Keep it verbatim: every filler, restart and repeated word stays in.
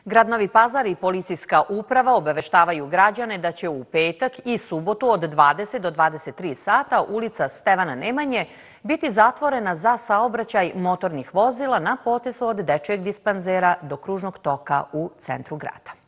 Grad Novi Pazar i policijska uprava obaveštavaju građane da će u petak i subotu od dvadeset do dvadeset tri sata ulica Stevana Nemanje biti zatvorena za saobraćaj motornih vozila na potezu od Dečijeg dispanzera do kružnog toka u centru grada.